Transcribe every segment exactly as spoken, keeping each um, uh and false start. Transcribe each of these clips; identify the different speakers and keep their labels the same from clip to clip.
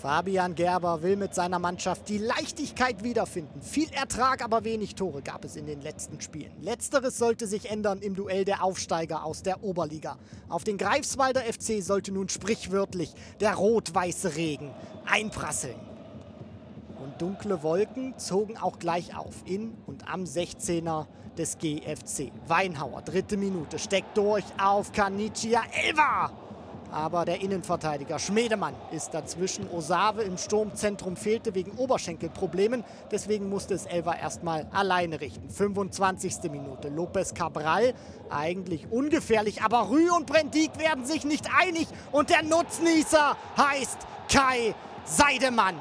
Speaker 1: Fabian Gerber will mit seiner Mannschaft die Leichtigkeit wiederfinden. Viel Ertrag, aber wenig Tore gab es in den letzten Spielen. Letzteres sollte sich ändern im Duell der Aufsteiger aus der Oberliga. Auf den Greifswalder F C sollte nun sprichwörtlich der rot-weiße Regen einprasseln. Und dunkle Wolken zogen auch gleich auf in und am sechzehner des G F C. Weinhauer, dritte Minute, steckt durch auf Kanicia Elva. Aber der Innenverteidiger Schmedemann ist dazwischen. Osave im Sturmzentrum fehlte wegen Oberschenkelproblemen. Deswegen musste es Elva erstmal alleine richten. fünfundzwanzigste Minute. Lopez Cabral, eigentlich ungefährlich. Aber Rü und Brendik werden sich nicht einig. Und der Nutznießer heißt Kai Seidemann.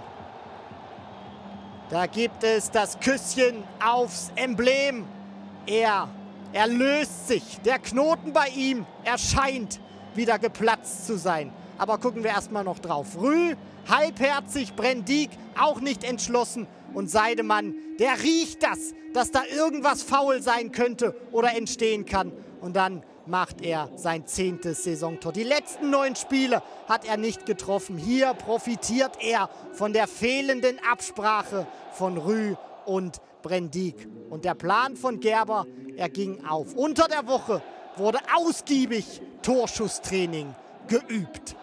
Speaker 1: Da gibt es das Küsschen aufs Emblem. Er, er löst sich. Der Knoten bei ihm erscheint wieder geplatzt zu sein. Aber gucken wir erstmal noch drauf. Rü, halbherzig, Brendik, auch nicht entschlossen. Und Seidemann, der riecht das, dass da irgendwas faul sein könnte oder entstehen kann. Und dann macht er sein zehntes Saisontor. Die letzten neun Spiele hat er nicht getroffen. Hier profitiert er von der fehlenden Absprache von Rü und Brendik. Und der Plan von Gerber, er ging auf. Unter der Woche wurde ausgiebig Torschusstraining geübt.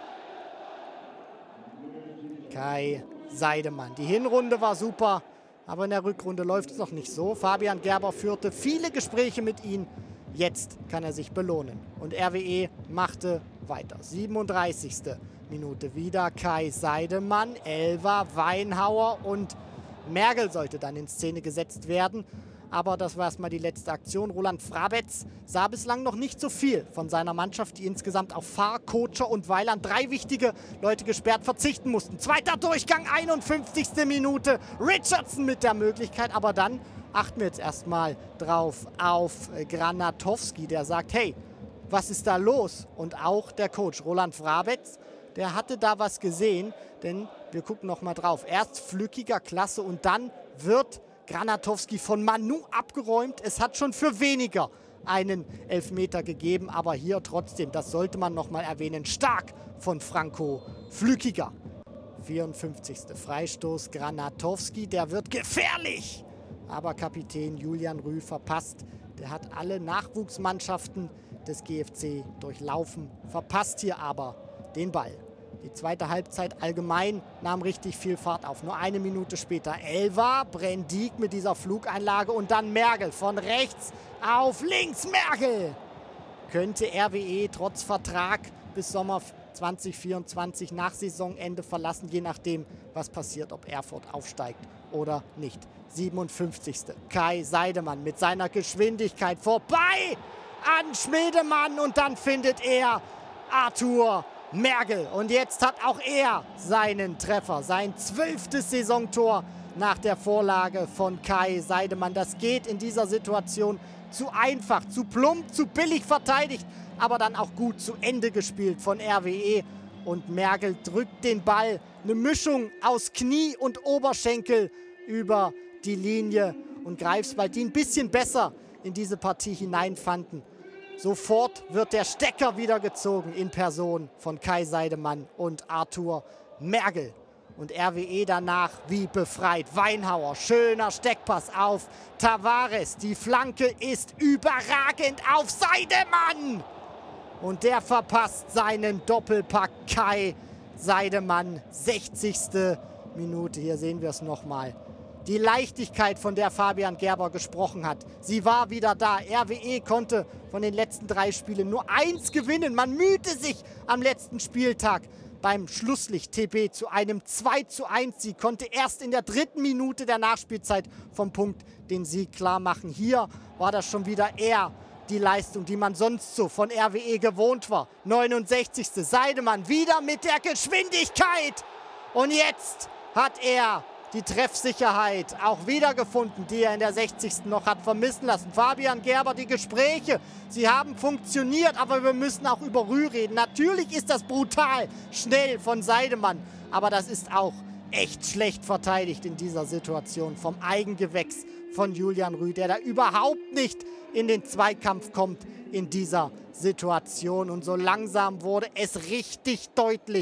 Speaker 1: Kai Seidemann. Die Hinrunde war super, aber in der Rückrunde läuft es noch nicht so. Fabian Gerber führte viele Gespräche mit ihm. Jetzt kann er sich belohnen. Und R W E machte weiter. siebenunddreißigste Minute wieder Kai Seidemann, Elva, Weinhauer und Mergel sollte dann in Szene gesetzt werden. Aber das war erstmal die letzte Aktion. Roland Frabetz sah bislang noch nicht so viel von seiner Mannschaft, die insgesamt auf Fahr, Kotscher und Weiland, drei wichtige Leute gesperrt, verzichten mussten. Zweiter Durchgang, einundfünfzigste Minute. Richardson mit der Möglichkeit, aber dann achten wir jetzt erstmal drauf auf Granatowski, der sagt, hey, was ist da los? Und auch der Coach Roland Frabetz, der hatte da was gesehen, denn wir gucken noch mal drauf. Erst flückiger Klasse und dann wird Granatowski von Manu abgeräumt. Es hat schon für weniger einen Elfmeter gegeben, aber hier trotzdem, das sollte man noch mal erwähnen, stark von Franco Flückiger. vierundfünfzigste Freistoß Granatowski, der wird gefährlich. Aber Kapitän Julian Rü verpasst. Der hat alle Nachwuchsmannschaften des G F C durchlaufen, verpasst hier aber den Ball. Die zweite Halbzeit allgemein nahm richtig viel Fahrt auf. Nur eine Minute später Elva, Brendik mit dieser Flugeinlage und dann Mergel von rechts auf links. Mergel könnte R W E trotz Vertrag bis Sommer zwanzig vierundzwanzig nach Saisonende verlassen, je nachdem, was passiert, ob Erfurt aufsteigt oder nicht. siebenundfünfzigste Kai Seidemann mit seiner Geschwindigkeit vorbei an Schmedemann und dann findet er Arthur Mergel. Und jetzt hat auch er seinen Treffer, sein zwölftes Saisontor nach der Vorlage von Kai Seidemann. Das geht in dieser Situation zu einfach, zu plump, zu billig verteidigt, aber dann auch gut zu Ende gespielt von R W E. Und Mergel drückt den Ball, eine Mischung aus Knie und Oberschenkel über die Linie. Und Greifswald, die ein bisschen besser in diese Partie hineinfanden. Sofort wird der Stecker wieder gezogen in Person von Kai Seidemann und Arthur Mergel. Und R W E danach wie befreit. Weinhauer, schöner Steckpass auf Tavares. Die Flanke ist überragend auf Seidemann. Und der verpasst seinen Doppelpack. Kai Seidemann, sechzigste Minute. Hier sehen wir es nochmal. Die Leichtigkeit, von der Fabian Gerber gesprochen hat, sie war wieder da. R W E konnte von den letzten drei Spielen nur eins gewinnen. Man mühte sich am letzten Spieltag beim Schlusslicht T B zu einem zwei zu eins Sieg, konnte erst in der dritten Minute der Nachspielzeit vom Punkt den Sieg klar machen. Hier war das schon wieder eher die Leistung, die man sonst so von R W E gewohnt war. neunundsechzigste Seidemann wieder mit der Geschwindigkeit. Und jetzt hat er die Treffsicherheit auch wiedergefunden, die er in der sechzigsten noch hat vermissen lassen. Fabian Gerber, die Gespräche, sie haben funktioniert, aber wir müssen auch über Rü reden. Natürlich ist das brutal schnell von Seidemann, aber das ist auch echt schlecht verteidigt in dieser Situation vom Eigengewächs von Julian Rü, der da überhaupt nicht in den Zweikampf kommt in dieser Situation. Und so langsam wurde es richtig deutlich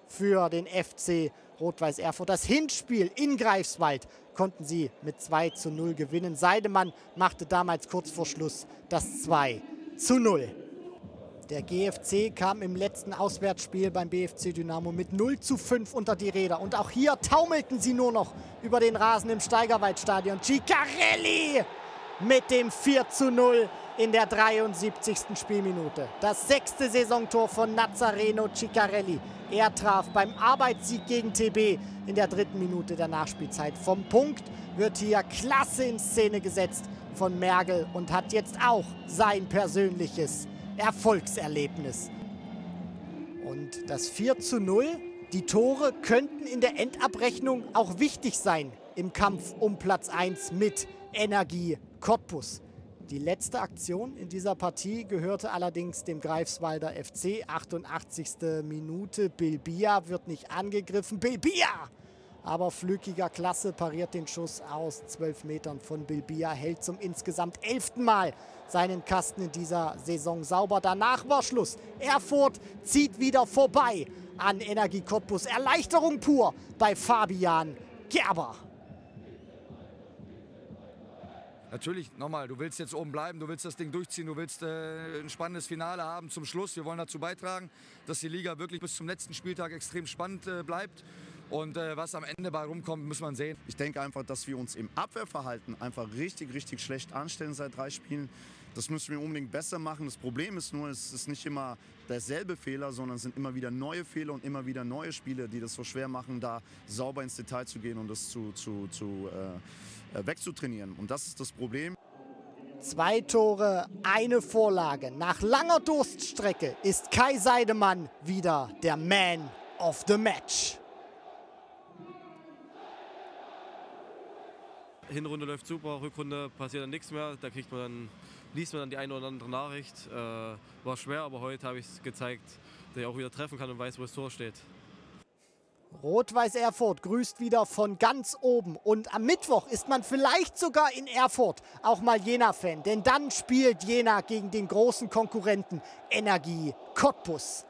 Speaker 1: für den F C Rot-Weiß Erfurt. Das Hinspiel in Greifswald konnten sie mit zwei zu null gewinnen. Seidemann machte damals kurz vor Schluss das zwei zu null. Der G F C kam im letzten Auswärtsspiel beim B F C Dynamo mit null zu fünf unter die Räder. Und auch hier taumelten sie nur noch über den Rasen im Steigerwaldstadion. Ciccarelli mit dem vier zu null in der dreiundsiebzigsten Spielminute. Das sechste Saisontor von Nazareno Ciccarelli. Er traf beim Arbeitssieg gegen T B in der dritten Minute der Nachspielzeit. Vom Punkt wird hier klasse in Szene gesetzt von Mergel und hat jetzt auch sein persönliches Erfolgserlebnis. Und das vier zu null, die Tore könnten in der Endabrechnung auch wichtig sein im Kampf um Platz eins mit Energie Cottbus. Die letzte Aktion in dieser Partie gehörte allerdings dem Greifswalder F C. achtundachtzigste Minute, Bilbia wird nicht angegriffen. Bilbia! Aber flügiger Klasse pariert den Schuss aus zwölf Metern von Bilbia, hält zum insgesamt elften Mal seinen Kasten in dieser Saison sauber. Danach war Schluss. Erfurt zieht wieder vorbei an Energie Cottbus. Erleichterung pur bei Fabian Gerber.
Speaker 2: Natürlich, nochmal, du willst jetzt oben bleiben, du willst das Ding durchziehen, du willst äh, ein spannendes Finale haben zum Schluss. Wir wollen dazu beitragen, dass die Liga wirklich bis zum letzten Spieltag extrem spannend äh, bleibt. Und äh, was am Ende bei rumkommt, muss man sehen.
Speaker 3: Ich denke einfach, dass wir uns im Abwehrverhalten einfach richtig, richtig schlecht anstellen seit drei Spielen. Das müssen wir unbedingt besser machen. Das Problem ist nur, es ist nicht immer derselbe Fehler, sondern es sind immer wieder neue Fehler und immer wieder neue Spiele, die das so schwer machen, da sauber ins Detail zu gehen und das zu, zu, zu, äh, wegzutrainieren. Und das ist das Problem.
Speaker 1: Zwei Tore, eine Vorlage. Nach langer Durststrecke ist Kai Seidemann wieder der Man of the Match.
Speaker 4: Hinrunde läuft super, Rückrunde passiert dann nichts mehr. Da kriegt man dann, liest man dann die eine oder andere Nachricht. Äh, war schwer, aber heute habe ich es gezeigt, dass ich auch wieder treffen kann und weiß, wo das Tor steht.
Speaker 1: Rot-Weiß Erfurt grüßt wieder von ganz oben. Und am Mittwoch ist man vielleicht sogar in Erfurt auch mal Jena-Fan. Denn dann spielt Jena gegen den großen Konkurrenten Energie Cottbus.